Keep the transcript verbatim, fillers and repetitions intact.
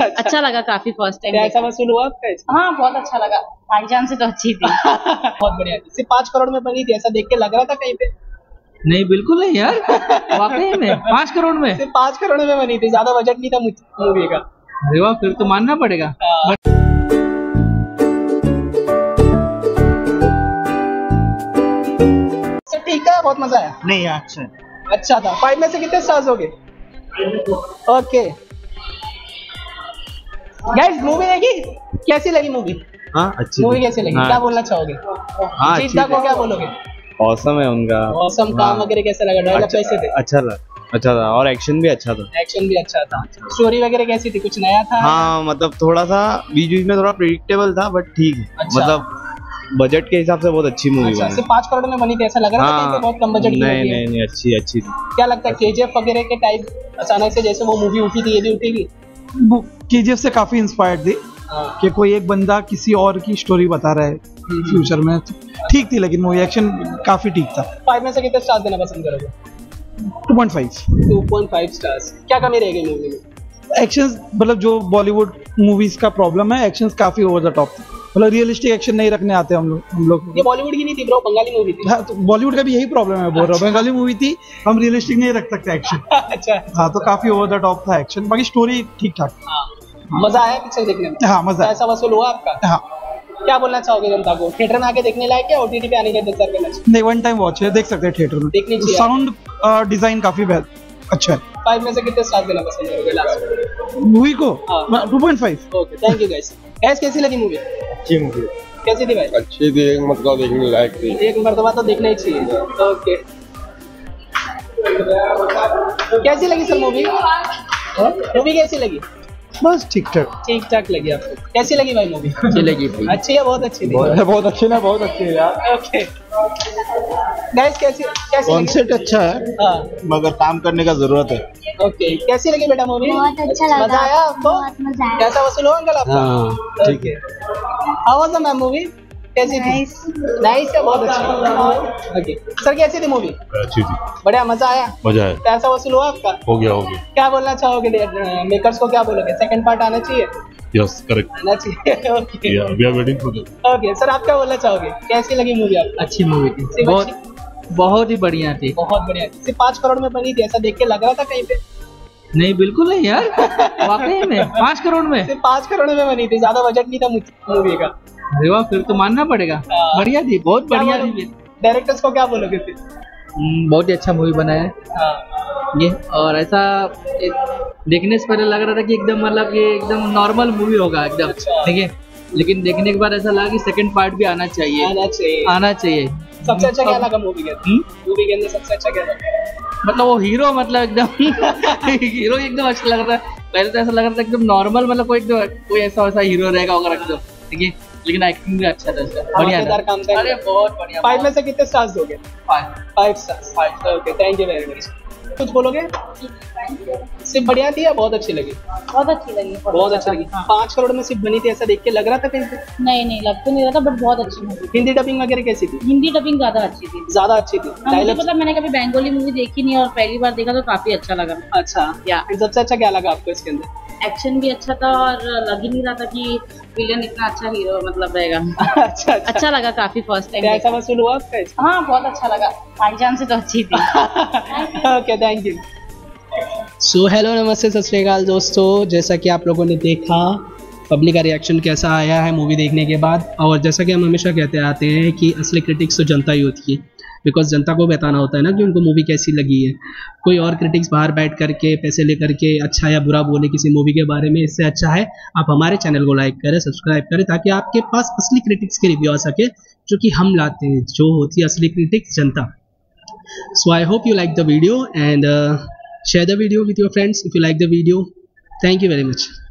अच्छा लगा काफी फर्स्ट टाइम। पैसा वसूल हुआ आपका? हाँ बहुत अच्छा लगा, भाईजान से तो अच्छी थी। बहुत बढ़िया थी। सिर्फ पाँच करोड़ में बनी थी ऐसा देख के लग रहा था कहीं पे? नहीं बिल्कुल नहीं यार, वाकई में पाँच करोड़ में, सिर्फ पाँच करोड़ में बनी थी, ज्यादा बजट नहीं था मूवी का। अरे वाह, फिर तो मानना पड़ेगा। ठीक था, बहुत मजा आया। नहीं अच्छा अच्छा था। फाइव में से कितने स्टार्स हो गए? ओके गाइस, मूवी देखी? कैसी लगी मूवी? हाँ अच्छी मूवी कैसी लगी? हाँ, क्या बोलना चाहोगे? हाँ जीत को क्या बोलोगे? औसम है उनका। औसम काम वगैरह कैसा लगा? डायलॉग अच्छा, कैसे थे? अच्छा लगा, अच्छा था, और एक्शन भी अच्छा था। एक्शन भी अच्छा था। स्टोरी वगैरह कैसी थी? कुछ नया था? हाँ मतलब थोड़ा सा बीच बीच में थोड़ा प्रिडिक्टेबल था, बट ठीक है। अच्छा। मतलब बजट के हिसाब से बहुत अच्छी मूवी अच्छा, बनी। सिर्फ पाँच करोड़ में बनी थी ऐसा लग रहा था हाँ, कहीं पे बहुत कम बजट की नहीं मूवी है। नहीं नहीं अच्छी अच्छी थी। क्या लगता है केजीएफ वगैरह के टाइप अचानक से जैसे वो मूवी उठी थी ये भी उठेगी? वो केजीएफ से काफी इंस्पायर्ड थी कि कोई एक बंदा किसी और की स्टोरी बता रहा है फ्यूचर में। ठीक थी, लेकिन मूवी एक्शन काफी ठीक था। फाइव में से कितने स्टार्स देना पसंद करोगे? Two point five. Two point five stars. क्या कमी रह गई मूवी में? एक्शन, मतलब जो बॉलीवुड मूवीज का प्रॉब्लम है, एक्शन काफी ओवर द टॉप थे। मतलब रियलिस्टिक एक्शन नहीं रखने आते हम लोग हम लोग ये बॉलीवुड की नहीं थी ब्रो, बंगाली मूवी थी। हाँ, तो बॉलीवुड का भी यही प्रॉब्लम है, बोल रहा हूँ। बंगाली मूवी थी, हम रियलिस्टिक नहीं रख सकते एक्शन। अच्छा। हाँ, तो काफी ओवर द टॉप था एक्शन, बाकी स्टोरी ठीक ठाक। हाँ, मजा आया पिक्चर देखने में? हाँ मजा। पैसा वसूल हुआ आपका? हाँ। क्या बोलना चाहोगे जनता को? थिएटर में आके देखने लायक है, ओटीटी पे आने के डिजर्व करना चाहिए? नहीं, वन टाइम वॉच है, देख सकते हैं थिएटर में। देखनी चाहिए। साउंड डिजाइन काफी अच्छा है। फाइव में से कितने स्टार देना पसंद करोगे लास्ट मूवी को? हाँ। Two point five. Okay, thank you guys. Guys कैसी लगी मूवी? अच्छी मूवी। कैसी थी भाई? अच्छी थी, एक मतलब देखने लायक थी। एक मर्तबा तो देखना ही चाहिए। ओके, कैसी लगी सर मूवी? मूवी कैसी लगी? बस ठीक ठाक। ठीक ठाक लगी आपको? कैसी लगी भाई मूवी? अच्छी लगी। अच्छी है, बहुत अच्छी थी। बहुत अच्छी ना, बहुत अच्छी है यार। ओके गाइस, कैसी कैसी कॉन्सेप्ट अच्छा है, हाँ मगर काम करने का जरूरत है। ओके, कैसी लगी बेटा मूवी? बहुत अच्छा लगा। मजा आया आपको? बहुत मजा आया। कैसा वसूल हुआ अंकल आपका? हाँ ठीक है। How was the ma'am movie? कैसी थी? नाइस है, बहुत अच्छी। ओके सर, कैसी थी मूवी? अच्छी थी, बढ़िया, मजा आया? मजा है, पैसा वसूल हुआ आपका? हो गया हो गया। क्या बोलना चाहोगे मेकर्स को? क्या बोलोगे? सेकंड पार्ट आना चाहिए? यस करेक्ट, आना चाहिए। Okay we are waiting for that. Okay sir, आप क्या बोलना चाहोगे? कैसी लगी मूवी आपको? अच्छी मूवी थी, सिर्फ बहुत अच्छी? बहुत ही बढ़िया थी। बहुत बढ़िया थी। सिर्फ पाँच करोड़ में बनी थी ऐसा देख के लग रहा था कहीं पे? नहीं बिल्कुल नहीं यार, वाकई में पाँच करोड़ में, सिर्फ पाँच करोड़ में बनी थी, ज्यादा बजट नहीं था मूवी का। अरे वाह, फिर तो मानना पड़ेगा। हाँ। बढ़िया थी, बहुत बढ़िया थी। डायरेक्टर्स को क्या बोलोगे फिर? हम्म, बहुत ही अच्छा मूवी बनाया है हाँ। ये। और ऐसा एक देखने से पहले लग रहा था कि एकदम मतलब ये एकदम नॉर्मल मूवी होगा एकदम, अच्छा। ठीक है, लेकिन देखने के बाद ऐसा लगा कि सेकंड पार्ट भी आना चाहिए, आना चाहिए आना चाहिए। सबसे अच्छा क्या लगा मूवी के अंदर? मूवी के अंदर सबसे अच्छा क्या लगा? मतलब वो हीरो, मतलब एकदम हीरो एकदम अच्छा लग रहा था। पहले तो ऐसा लग रहा था एकदम नॉर्मल, मतलब कोई कोई ऐसा वैसा हीरो रहेगा होगा एकदम, ठीक है, लेकिन एक्टिंग भी अच्छा था, बढ़िया था। काम था। अरे बहुत बढ़िया। फाइव में से कितने स्टार्स दोगे? Five. Five stars. Five. Okay, thank you very much. कुछ बोलोगे? सिर्फ बढ़िया थी या बहुत अच्छी लगी? बहुत अच्छी लगी। बहुत अच्छी लगी। पाँच करोड़ में सिर्फ बनी थी ऐसा देख के लग रहा था कहीं पे? नहीं नहीं, लग तो नहीं रहा था, बट बहुत अच्छी मूवी। हिंदी डबिंग वगैरह कैसी थी? हिंदी डबिंग ज्यादा अच्छी थी। ज्यादा अच्छी थी। हाँ, मुझे मतलब मैंने कभी बंगाली मूवी देखी नहीं और पहली बार देखा तो काफी अच्छा लगा। अच्छा, या सबसे अच्छा क्या लगा आपको इसके अंदर? एक्शन भी अच्छा था और लग ही नहीं रहा था कि विलन इतना अच्छा हीरो मतलब रहेगा। अच्छा अच्छा लगा काफी फर्स्ट टाइम। पैसा वसूल हुआ आपका? हाँ बहुत अच्छा लगा, भाईजान से तो अच्छी थी। Okay, thank you. So hello, नमस्ते, सत श्री अकाल दोस्तों। जैसा कि आप लोगों ने देखा पब्लिक का रिएक्शन कैसा आया है मूवी देखने के बाद, और जैसा कि हम हमेशा कहते आते हैं कि असली क्रिटिक्स तो जनता ही होती है, बिकॉज जनता को बताना होता है ना कि उनको मूवी कैसी लगी है। कोई और क्रिटिक्स बाहर बैठ करके पैसे लेकर के अच्छा या बुरा बोले किसी मूवी के बारे में, इससे अच्छा है आप हमारे चैनल को लाइक करें, सब्सक्राइब करें, ताकि आपके पास असली क्रिटिक्स के रिव्यू आ सके, जो कि हम लाते हैं, जो होती है असली क्रिटिक्स जनता। So I hope you like the video and share the video with your friends if you like the video. Thank you very much.